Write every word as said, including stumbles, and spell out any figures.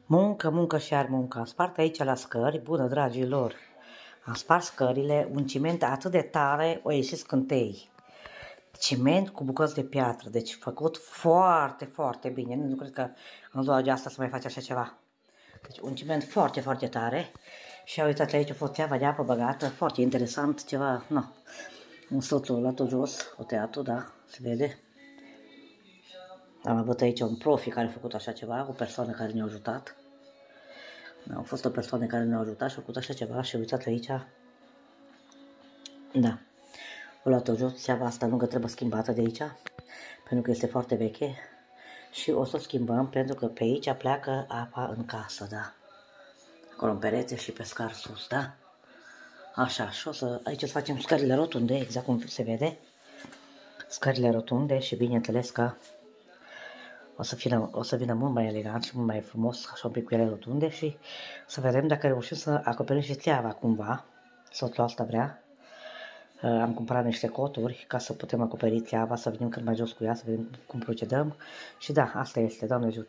Muncă, muncă și ar muncă. Am spart aici la scări, bună dragilor. Am spart scările, un ciment atât de tare, o ieșit scântei. Ciment cu bucăți de piatră, deci făcut foarte, foarte bine. Nu cred că în ziua de asta să mai face așa ceva. Deci un ciment foarte, foarte tare. Și uitați aici a fost țeava de apă băgată, foarte interesant, ceva, nu. Un soțul la tot jos, o tăiatul, da, se vede. Am avut aici un profi care a făcut așa ceva, o persoană care ne-a ajutat. Au fost o persoană care ne-a ajutat și a făcut așa ceva și uitați aici. Da. O luat-o jos, țeava asta lungă trebuie schimbată de aici, pentru că este foarte veche. Și o să o schimbăm pentru că pe aici pleacă apa în casă, da. Acolo în perețe și pe scar sus, da. Așa, și o să, aici să facem scările rotunde, exact cum se vede. Scările rotunde și bineînțeles că o să, vină, o să vină mult mai elegant și mult mai frumos, așa un pic cu ele rotunde și să vedem dacă reușim să acoperim și țeava cumva. Soțul asta vrea. Am cumpărat niște coturi ca să putem acoperi țeava, să venim cât mai jos cu ea, să vedem cum procedăm. Și da, asta este, Doamne ajută.